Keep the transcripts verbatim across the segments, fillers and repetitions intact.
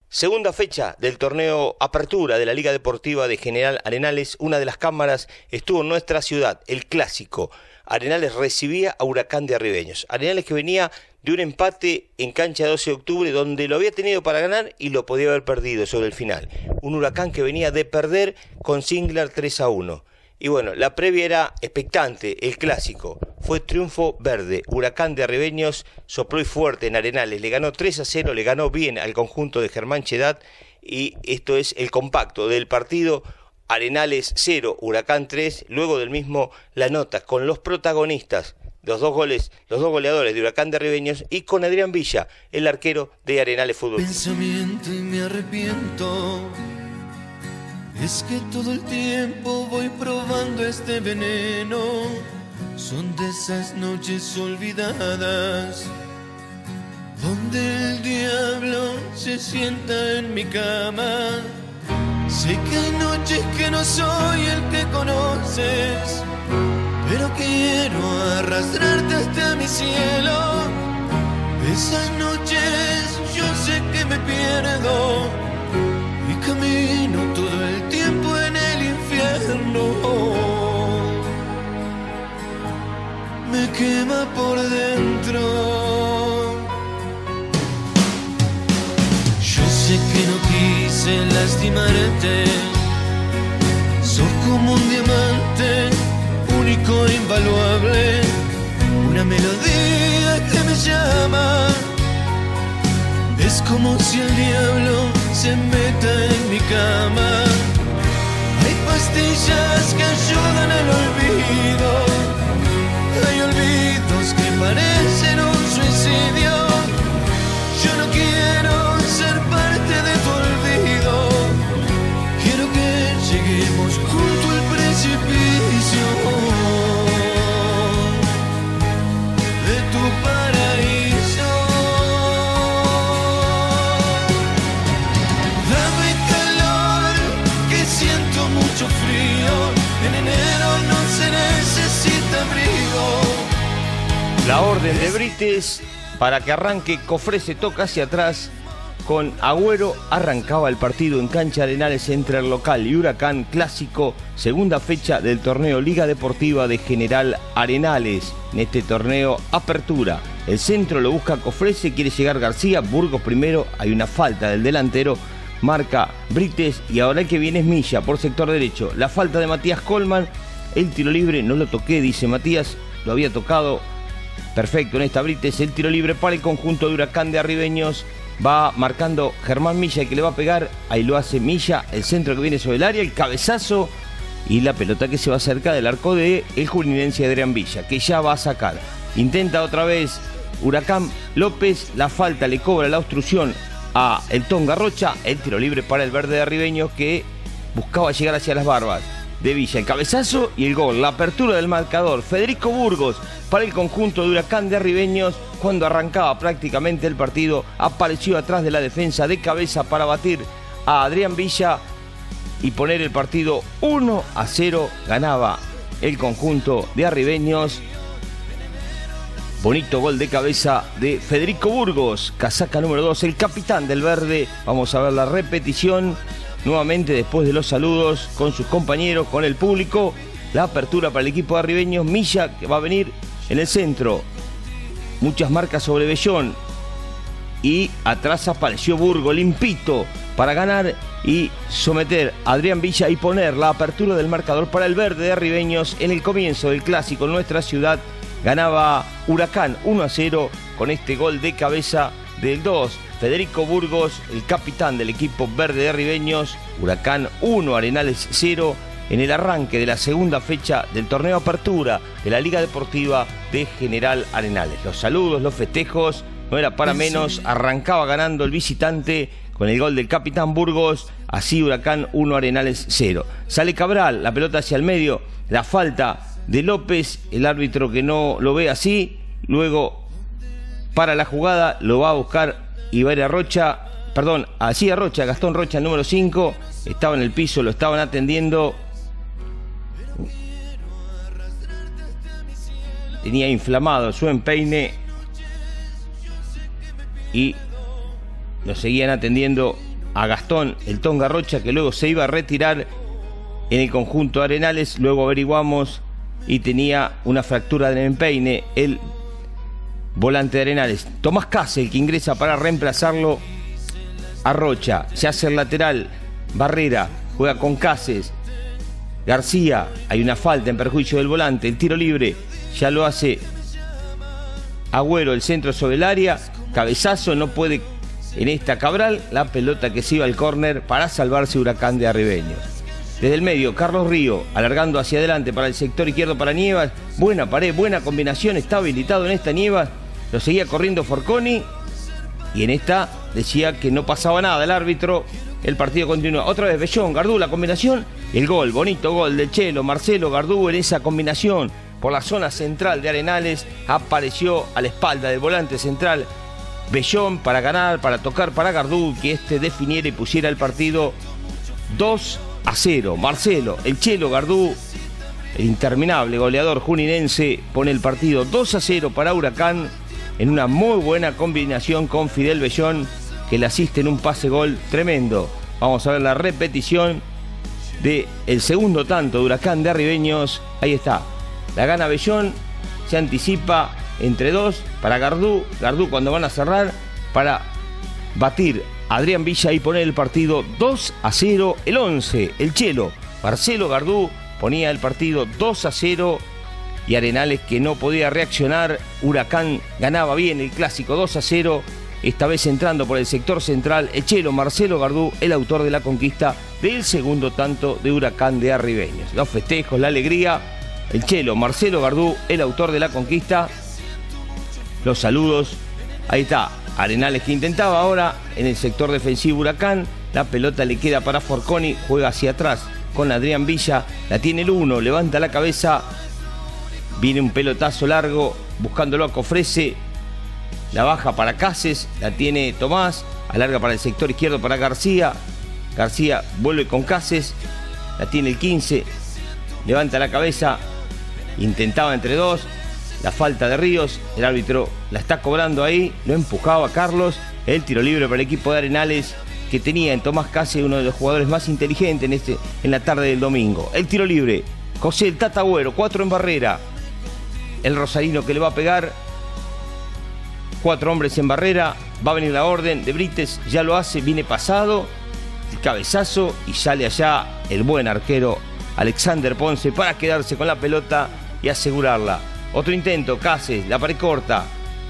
Segunda fecha del torneo Apertura de la Liga Deportiva de General Arenales. Una de las cámaras estuvo en nuestra ciudad, el Clásico. Arenales recibía a Huracán de Arribeños. Arenales que venía de un empate en cancha doce de octubre, donde lo había tenido para ganar y lo podía haber perdido sobre el final. Un Huracán que venía de perder con Singlar tres a uno. Y bueno, la previa era expectante, el Clásico. Fue triunfo verde. Huracán de Arribeños sopló y fuerte en Arenales. Le ganó tres a cero, le ganó bien al conjunto de Germán Chedat. Y esto es el compacto del partido. Arenales cero, Huracán tres. Luego del mismo, la nota con los protagonistas, los dos goles, los dos goleadores de Huracán de Arribeños, y con Adrián Villa, el arquero de Arenales Fútbol. Pensamiento y me arrepiento. Es que todo el tiempo voy probando este veneno. Son de esas noches olvidadas, donde el diablo se sienta en mi cama. Sé que hay noches que no soy el que conoces, pero quiero arrastrarte hasta mi cielo. Esas noches yo sé que me pierdo y camino todo el tiempo en el infierno. Me quema por dentro. Yo sé que no quise lastimarte. Sos como un diamante, único e invaluable. Una melodía que me llama. Es como si el diablo se meta en mi cama. Hay pastillas que ayudan al olvido. Hay olvidos que parecen un suicidio. Yo no quiero ser parte de tu olvido. Quiero que lleguemos junto al precipicio de tu paraíso. Dame calor, que siento mucho frío. En enero no se necesita abrigo. La orden de Brites para que arranque. Cofré se toca hacia atrás. Con Agüero arrancaba el partido en cancha Arenales entre el local y Huracán. Clásico, segunda fecha del torneo Liga Deportiva de General Arenales. En este torneo Apertura, el centro lo busca Cofré, se quiere llegar García. Burgos primero, hay una falta del delantero. Marca Brites y ahora el que viene es Milla por sector derecho. La falta de Matías Colman. El tiro libre no lo toqué, dice Matías. Lo había tocado. Perfecto en esta Brites. El tiro libre para el conjunto de Huracán de Arribeños. Va marcando Germán Milla, que le va a pegar. Ahí lo hace Milla. El centro que viene sobre el área. El cabezazo. Y la pelota que se va cerca del arco de el jurinense Adrián Villa, que ya va a sacar. Intenta otra vez Huracán. López. La falta le cobra la obstrucción a el Tonga Rocha. El tiro libre para el verde de Arribeños, que buscaba llegar hacia las barbas de Villa. El cabezazo y el gol. La apertura del marcador. Federico Burgos para el conjunto de Huracán de Arribeños. Cuando arrancaba prácticamente el partido, apareció atrás de la defensa de cabeza para batir a Adrián Villa y poner el partido uno a cero. Ganaba el conjunto de Arribeños. Bonito gol de cabeza de Federico Burgos, casaca número dos, el capitán del verde. Vamos a ver la repetición nuevamente después de los saludos con sus compañeros, con el público. La apertura para el equipo de Arribeños. Milla, que va a venir en el centro. Muchas marcas sobre Bellón. Y atrás apareció Burgos, limpito, para ganar y someter a Adrián Villa y poner la apertura del marcador para el verde de Arribeños en el comienzo del Clásico en nuestra ciudad. Ganaba Huracán uno a cero con este gol de cabeza del dos. Federico Burgos, el capitán del equipo verde de Arribeños. Huracán uno, Arenales cero en el arranque de la segunda fecha del torneo Apertura de la Liga Deportiva de General Arenales. Los saludos, los festejos, no era para menos. Arrancaba ganando el visitante con el gol del capitán Burgos. Así Huracán uno, Arenales cero. Sale Cabral, la pelota hacia el medio. La falta de López, el árbitro que no lo ve así. Luego para la jugada, lo va a buscar Ibaria Rocha, perdón, así a Rocha, Gastón Rocha, el número cinco, estaba en el piso, lo estaban atendiendo. Tenía inflamado su empeine y lo seguían atendiendo a Gastón el Tonga Rocha, que luego se iba a retirar en el conjunto de Arenales. Luego averiguamos y tenía una fractura del empeine el volante de Arenales. Tomás Case, el que ingresa para reemplazarlo a Rocha. Se hace el lateral Barrera, juega con Cases. García, hay una falta en perjuicio del volante. El tiro libre ya lo hace Agüero, el centro sobre el área. Cabezazo, no puede en esta Cabral. La pelota que se iba al córner para salvarse Huracán de Arribeños. Desde el medio, Carlos Río, alargando hacia adelante para el sector izquierdo para Nievas. Buena pared, buena combinación, está habilitado en esta Nievas. Lo seguía corriendo Forconi. Y en esta decía que no pasaba nada el árbitro. El partido continúa. Otra vez Bellón, Gardú, la combinación. El gol, bonito gol del Chelo, Marcelo Gardú en esa combinación. Por la zona central de Arenales apareció a la espalda del volante central Bellón para ganar, para tocar para Gardú, que este definiera y pusiera el partido dos a cero. Marcelo, el Chelo Gardú, el interminable goleador juninense, pone el partido dos a cero para Huracán en una muy buena combinación con Fidel Bellón, que le asiste en un pase gol tremendo. Vamos a ver la repetición del segundo tanto de Huracán de Arribeños. Ahí está, la gana Bellón, se anticipa entre dos para Gardú. Gardú cuando van a cerrar para batir a Adrián Villa y poner el partido dos a cero. El once, el Chelo, Marcelo Gardú, ponía el partido dos a cero. Y Arenales, que no podía reaccionar. Huracán ganaba bien el clásico dos a cero. Esta vez entrando por el sector central, el Chelo, Marcelo Gardú, el autor de la conquista del segundo tanto de Huracán de Arribeños. Los festejos, la alegría. El Chelo, Marcelo Gardú, el autor de la conquista. Los saludos. Ahí está, Arenales que intentaba ahora en el sector defensivo Huracán. La pelota le queda para Forconi, juega hacia atrás con Adrián Villa. La tiene el uno, levanta la cabeza. Viene un pelotazo largo, buscándolo a Cofrese. La baja para Cases, la tiene Tomás. Alarga para el sector izquierdo para García. García vuelve con Cases. La tiene el quince. Levanta la cabeza. Intentaba entre dos. La falta de Ríos. El árbitro la está cobrando ahí. Lo empujaba Carlos. El tiro libre para el equipo de Arenales, que tenía en Tomás Cases uno de los jugadores más inteligentes en, este, en la tarde del domingo. El tiro libre. José el Tata Agüero, cuatro en barrera. El rosarino que le va a pegar. Cuatro hombres en barrera. Va a venir la orden de Brites. Ya lo hace. Viene pasado. El cabezazo. Y sale allá el buen arquero Alexander Ponce para quedarse con la pelota y asegurarla. Otro intento. Cases. La pared corta.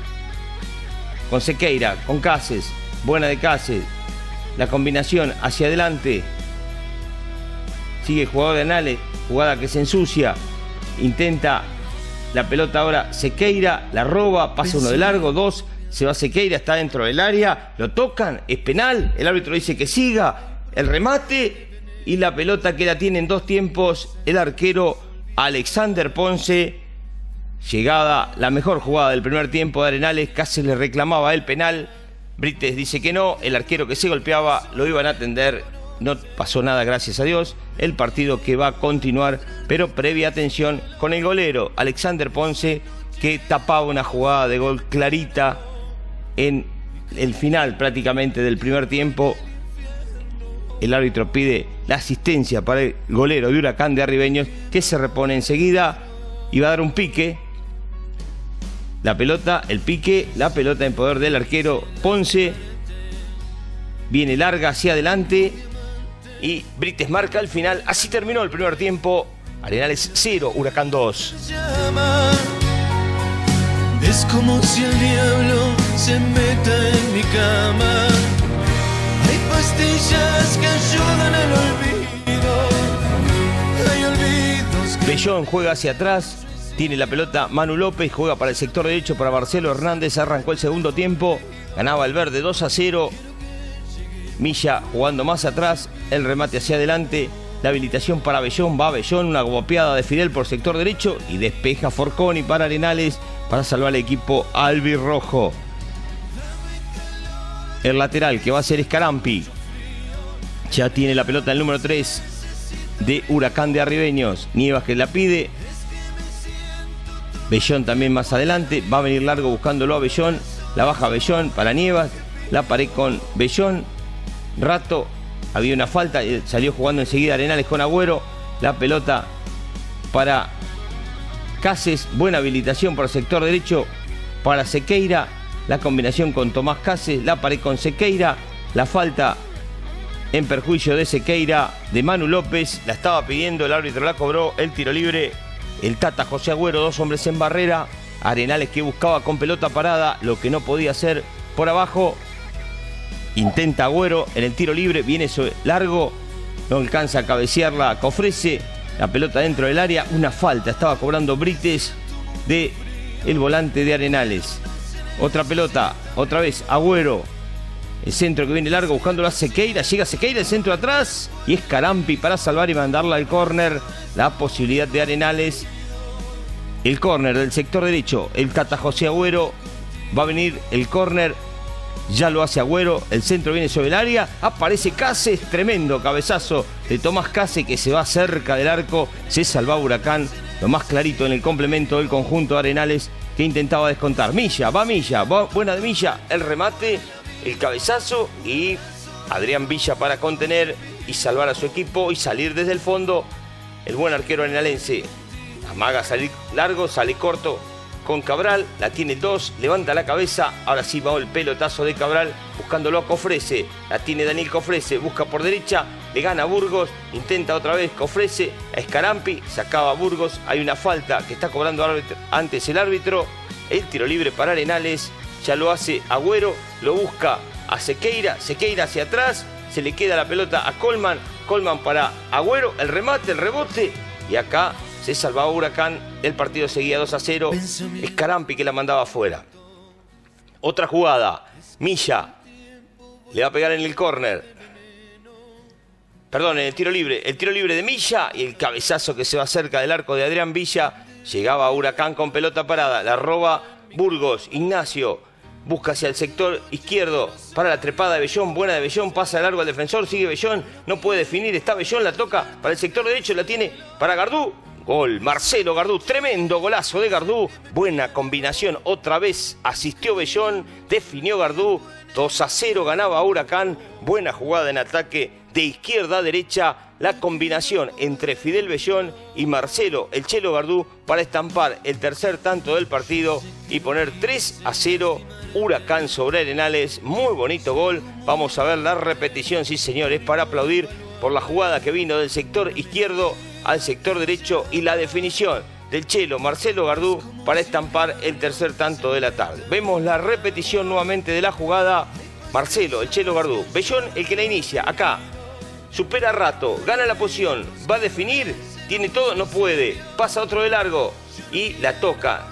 Con Sequeira. Con Cases. Buena de Cases. La combinación hacia adelante. Sigue el jugador de Arenales. Jugada que se ensucia. Intenta la pelota ahora Sequeira, la roba, pasa uno de largo, dos, se va Sequeira, está dentro del área, lo tocan, es penal, el árbitro dice que siga, el remate y la pelota que la tiene en dos tiempos el arquero Alexander Ponce. Llegada, la mejor jugada del primer tiempo de Arenales, casi le reclamaba el penal, Brites dice que no, el arquero que se golpeaba lo iban a atender. No pasó nada, gracias a Dios. El partido que va a continuar, pero previa atención con el golero Alexander Ponce, que tapaba una jugada de gol clarita en el final prácticamente del primer tiempo. El árbitro pide la asistencia para el golero de Huracán de Arribeños, que se repone enseguida y va a dar un pique. La pelota, el pique, la pelota en poder del arquero Ponce. Viene larga hacia adelante. Y Brites marca al final. Así terminó el primer tiempo. Arenales cero, Huracán dos. Es como si el diablo se meta en mi cama. Hay pastillas que ayudan al olvido. Hay olvidos. Bellón juega hacia atrás. Tiene la pelota Manu López. Juega para el sector derecho para Marcelo Hernández. Arrancó el segundo tiempo. Ganaba el verde dos a cero. Milla jugando más atrás, el remate hacia adelante, la habilitación para Bellón, va Bellón, una guapeada de Fidel por sector derecho y despeja Forconi para Arenales para salvar al equipo albirrojo. El lateral que va a ser Scarampi, ya tiene la pelota el número tres de Huracán de Arribeños, Nievas que la pide, Bellón también más adelante, va a venir largo buscándolo a Bellón, la baja Bellón para Nievas, la pared con Bellón. rato había una falta, salió jugando enseguida Arenales con Agüero, la pelota para Cases, buena habilitación por el sector derecho para Sequeira, la combinación con Tomás Cases, la pared con Sequeira, la falta en perjuicio de Sequeira, de Manu López, la estaba pidiendo, el árbitro la cobró, el tiro libre, el Tata José Agüero, dos hombres en barrera, Arenales que buscaba con pelota parada, lo que no podía hacer por abajo, intenta Agüero en el tiro libre, viene largo, no alcanza a cabecearla, Cofrese, la pelota dentro del área, una falta, estaba cobrando Brites de el volante de Arenales. Otra pelota, otra vez Agüero, el centro que viene largo buscándolo a Sequeira, llega Sequeira, el centro atrás y es Carampi para salvar y mandarla al córner, la posibilidad de Arenales. El córner del sector derecho, el Tata José Agüero, va a venir el córner, ya lo hace Agüero, el centro viene sobre el área, aparece Cases, tremendo cabezazo de Tomás Cases que se va cerca del arco, se salva Huracán, lo más clarito en el complemento del conjunto de Arenales que intentaba descontar. Milla, va Milla, va buena de Milla, el remate, el cabezazo y Adrián Villa para contener y salvar a su equipo y salir desde el fondo. El buen arquero arenalense amaga salir largo, sale corto con Cabral, la tiene dos, levanta la cabeza, ahora sí va el pelotazo de Cabral, buscándolo a Cofrese, la tiene Daniel Cofrese, busca por derecha, le gana a Burgos, intenta otra vez Cofrese, a Escarampi, se acaba Burgos, hay una falta que está cobrando antes el árbitro, el tiro libre para Arenales, ya lo hace Agüero, lo busca a Sequeira, Sequeira hacia atrás, se le queda la pelota a Colman, Colman para Agüero, el remate, el rebote, y acá se salvaba Huracán, el partido seguía dos a cero, Escarampi que la mandaba afuera. Otra jugada, Milla, le va a pegar en el córner, perdón, en el tiro libre, el tiro libre de Milla y el cabezazo que se va cerca del arco de Adrián Villa, llegaba a Huracán con pelota parada, la roba Burgos, Ignacio, busca hacia el sector izquierdo para la trepada de Bellón, buena de Bellón, pasa de largo al defensor, sigue Bellón, no puede definir, está Bellón, la toca para el sector derecho, la tiene para Gardú, gol, Marcelo Gardú, tremendo golazo de Gardú, buena combinación, otra vez asistió Bellón, definió Gardú, dos a cero ganaba Huracán, buena jugada en ataque de izquierda a derecha, la combinación entre Fidel Bellón y Marcelo, el Chelo Gardú, para estampar el tercer tanto del partido y poner tres a cero Huracán sobre Arenales, muy bonito gol, vamos a ver la repetición, sí señores, para aplaudir por la jugada que vino del sector izquierdo al sector derecho y la definición del Chelo Marcelo Gardú para estampar el tercer tanto de la tarde. Vemos la repetición nuevamente de la jugada, Marcelo, el Chelo Gardú, Bellón el que la inicia, acá, supera Rato, gana la posición, va a definir, tiene todo, no puede, pasa otro de largo y la toca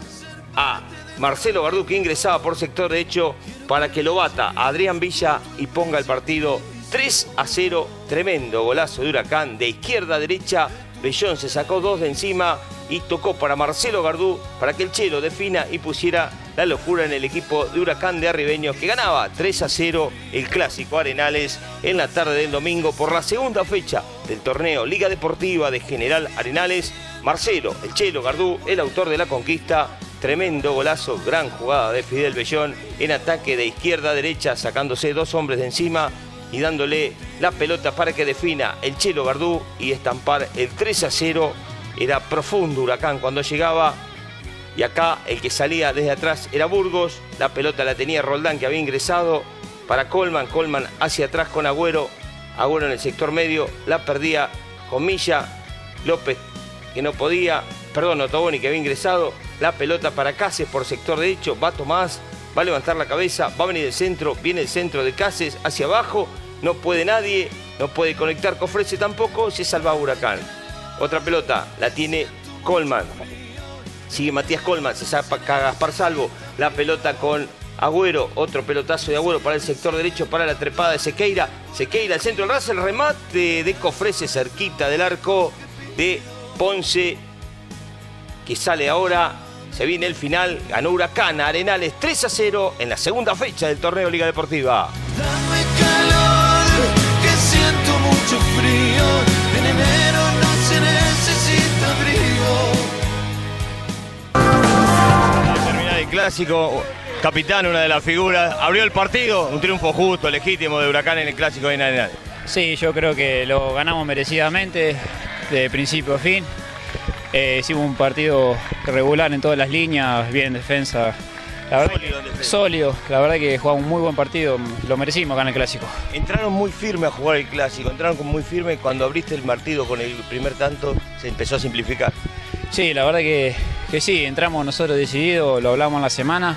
a Marcelo Gardú que ingresaba por sector derecho para que lo bata a Adrián Villa y ponga el partido tres a cero, tremendo golazo de Huracán de izquierda a derecha, Bellón se sacó dos de encima y tocó para Marcelo Gardú para que el Chelo defina y pusiera la locura en el equipo de Huracán de Arribeños que ganaba tres a cero el clásico Arenales en la tarde del domingo por la segunda fecha del torneo Liga Deportiva de General Arenales. Marcelo, el Chelo Gardú, el autor de la conquista, tremendo golazo, gran jugada de Fidel Bellón en ataque de izquierda a derecha sacándose dos hombres de encima y dándole la pelota para que defina el Chelo Gardú y estampar el tres a cero. Era profundo Huracán cuando llegaba y acá el que salía desde atrás era Burgos, la pelota la tenía Roldán que había ingresado para Colman, Colman hacia atrás con Agüero, Agüero en el sector medio, la perdía con Milla, López que no podía, perdón, Ottoboni que había ingresado, la pelota para Cases por sector derecho, va Tomás, va a levantar la cabeza, va a venir el centro, viene el centro de Cases hacia abajo, no puede nadie, no puede conectar Cofrese tampoco, se salva Huracán. Otra pelota, la tiene Colman, sigue Matías Colman, se saca Gaspar Salvo, la pelota con Agüero, otro pelotazo de Agüero para el sector derecho, para la trepada de Sequeira, Sequeira al centro del ras, el remate de Cofrese cerquita del arco de Ponce, que sale ahora. Se viene el final, ganó Huracán Arenales tres a cero en la segunda fecha del torneo Liga Deportiva. Dame calor, que siento mucho frío, en enero no se necesita abrigo. Al terminar el clásico, capitán, una de las figuras, abrió el partido, un triunfo justo, legítimo de Huracán en el Clásico de Arenales. Sí, yo creo que lo ganamos merecidamente, de principio a fin. Eh, hicimos un partido regular en todas las líneas, bien en defensa. La verdad sólido, que, sólido, la verdad que jugamos un muy buen partido, lo merecimos ganar el Clásico. Entraron muy firme a jugar el Clásico, entraron muy firme y cuando abriste el partido con el primer tanto se empezó a simplificar. Sí, la verdad que, que sí, entramos nosotros decididos, lo hablamos en la semana,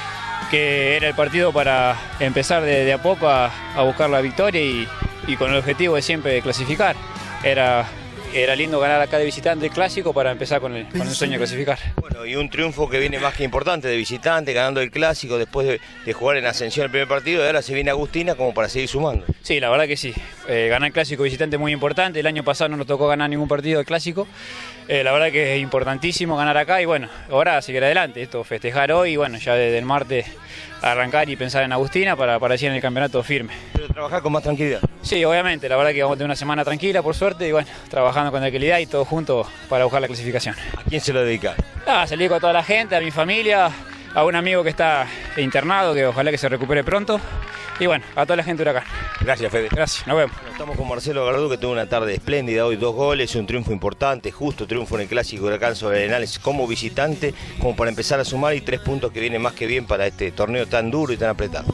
que era el partido para empezar de, de a poco a, a buscar la victoria y, y con el objetivo de siempre clasificar. Era... Era lindo ganar acá de visitante el Clásico para empezar con el, con el sueño de clasificar. Bueno, y un triunfo que viene más que importante de visitante, ganando el Clásico después de, de jugar en Ascensión el primer partido, y ahora se viene Agustina como para seguir sumando. Sí, la verdad que sí. Eh, ganar el Clásico visitante es muy importante. El año pasado no nos tocó ganar ningún partido del Clásico. Eh, la verdad que es importantísimo ganar acá y bueno, ahora seguir adelante. Esto, festejar hoy y bueno, ya desde el martes arrancar y pensar en Agustina para, para ir en el campeonato firme. Pero trabajar con más tranquilidad. Sí, obviamente, la verdad que vamos a tener una semana tranquila por suerte y bueno, trabajando con tranquilidad y todos juntos para buscar la clasificación. ¿A quién se lo dedica? Ah, salí con toda la gente, a mi familia, a un amigo que está internado, que ojalá que se recupere pronto. Y bueno, a toda la gente de Huracán. Gracias, Fede. Gracias, nos vemos. Estamos con Marcelo Gardú, que tuvo una tarde espléndida hoy, dos goles, un triunfo importante, justo triunfo en el Clásico Huracán sobre Arenales como visitante, como para empezar a sumar y tres puntos que vienen más que bien para este torneo tan duro y tan apretado.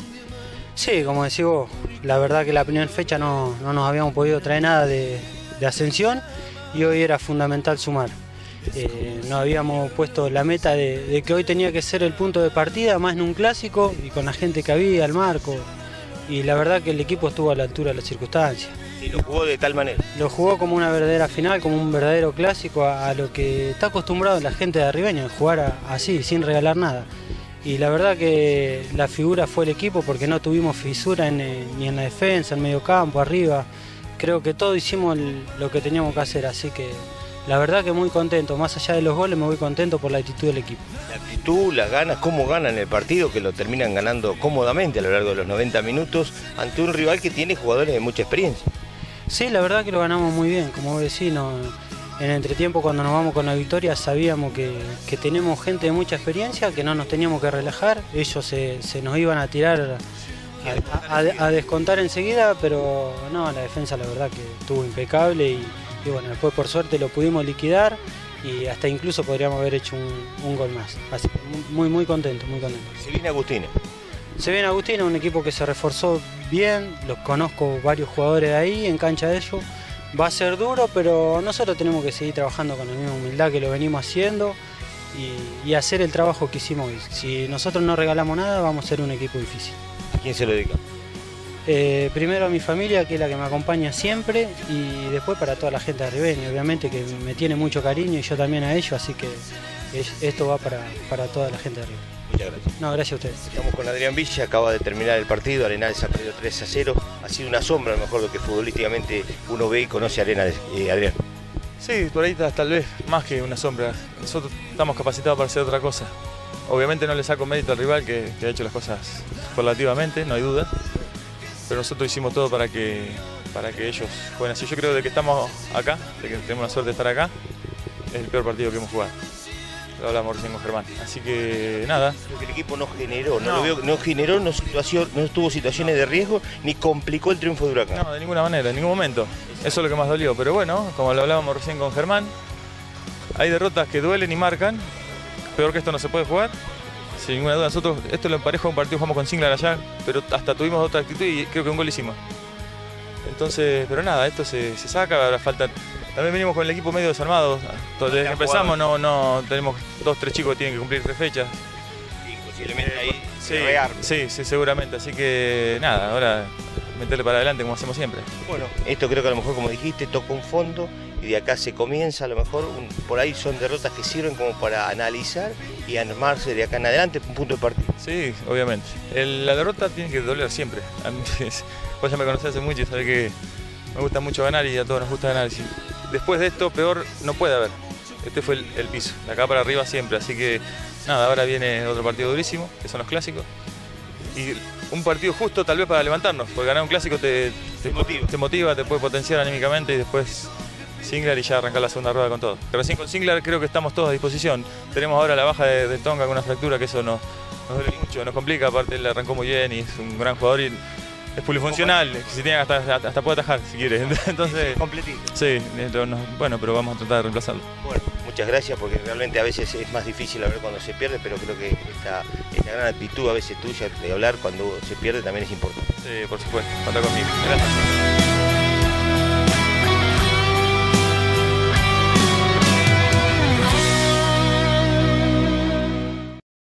Sí, como decís vos, la verdad que la primera fecha no, no nos habíamos podido traer nada de, de ascensión y hoy era fundamental sumar. Eh, nos habíamos puesto la meta de, de que hoy tenía que ser el punto de partida, más en un Clásico y con la gente que había, el marco. Y la verdad que el equipo estuvo a la altura de las circunstancias. Y lo jugó de tal manera. Lo jugó como una verdadera final, como un verdadero clásico, a, a lo que está acostumbrado la gente de Arribeño, jugar a, así, sin regalar nada. Y la verdad que la figura fue el equipo porque no tuvimos fisura en, eh, ni en la defensa, en medio campo, arriba. Creo que todos hicimos el, lo que teníamos que hacer, así que la verdad que muy contento. Más allá de los goles me voy contento por la actitud del equipo. La actitud, las ganas, cómo ganan el partido, que lo terminan ganando cómodamente a lo largo de los noventa minutos ante un rival que tiene jugadores de mucha experiencia. Sí, la verdad que lo ganamos muy bien, como vos decís, no, en el entretiempo cuando nos vamos con la victoria sabíamos que, que tenemos gente de mucha experiencia, que no nos teníamos que relajar, ellos se, se nos iban a tirar a, a, a descontar enseguida, pero no, la defensa la verdad que estuvo impecable y, y bueno, después por suerte lo pudimos liquidar y hasta incluso podríamos haber hecho un, un gol más, así que muy muy contento, muy contento. Se viene Agustina. Se viene Agustina, un equipo que se reforzó bien, los conozco varios jugadores de ahí, en cancha de ellos. Va a ser duro, pero nosotros tenemos que seguir trabajando con la misma humildad que lo venimos haciendo y, y hacer el trabajo que hicimos hoy. Si nosotros no regalamos nada, vamos a ser un equipo difícil. ¿A quién se lo dedica? Eh, primero a mi familia, que es la que me acompaña siempre, y después para toda la gente de Arribeño, obviamente que me tiene mucho cariño y yo también a ellos, así que esto va para, para toda la gente de Arribeño. Muchas gracias. No, gracias a ustedes. Estamos con Adrián Villa, acaba de terminar el partido, Arenales ha perdido tres a cero, ha sido una sombra a lo mejor lo que futbolísticamente uno ve y conoce a Arenales. Eh, Adrián. Sí, por ahí tal vez más que una sombra, nosotros estamos capacitados para hacer otra cosa. Obviamente no le saco mérito al rival que, que ha hecho las cosas relativamente, no hay duda, pero nosotros hicimos todo para que, para que ellos jueguen así. Yo creo de que estamos acá, de que tenemos la suerte de estar acá, es el peor partido que hemos jugado. Lo hablamos recién con Germán. Así que nada. Creo que el equipo no generó, no, no. Lo veo, no generó, no, situación, no tuvo situaciones de riesgo ni complicó el triunfo de Huracán. No, de ninguna manera, en ningún momento. Eso es lo que más dolió. Pero bueno, como lo hablábamos recién con Germán, hay derrotas que duelen y marcan. Peor que esto no se puede jugar. Sin ninguna duda, nosotros esto lo emparejo a un partido, jugamos con Singlar allá, pero hasta tuvimos otra actitud y creo que un gol hicimos. Entonces, pero nada, esto se, se saca, ahora falta. También venimos con el equipo medio desarmado. Desde que empezamos no, no tenemos dos, tres chicos que tienen que cumplir tres fechas. Sí, posiblemente ahí sí, sí, sí, seguramente. Así que nada, ahora meterle para adelante como hacemos siempre. Bueno, esto creo que a lo mejor, como dijiste, toca un fondo y de acá se comienza, a lo mejor un, por ahí son derrotas que sirven como para analizar y armarse de acá en adelante un punto de partida. Sí, obviamente. El, la derrota tiene que doler siempre. A mí, vos ya me conocés hace mucho y sabés que me gusta mucho ganar y a todos nos gusta ganar. Sí. Después de esto, peor no puede haber. Este fue el, el piso, de acá para arriba siempre. Así que nada, ahora viene otro partido durísimo, que son los clásicos. Y un partido justo tal vez para levantarnos, porque ganar un clásico te, te, te, motiva. te motiva, te puede potenciar anímicamente y después Singlar y ya arrancar la segunda rueda con todo. Pero recién con Singlar creo que estamos todos a disposición. Tenemos ahora la baja de, de Tonga con una fractura, que eso nos, nos duele mucho, nos complica, aparte él arrancó muy bien y es un gran jugador y es polifuncional, si tiene hasta, hasta, hasta puede atajar si quiere, entonces... Completito. Sí, bueno, pero vamos a tratar de reemplazarlo. Bueno, muchas gracias porque realmente a veces es más difícil hablar cuando se pierde, pero creo que esta, esta gran actitud a veces tuya de hablar cuando se pierde también es importante. Sí, por supuesto, cuenta conmigo. Gracias.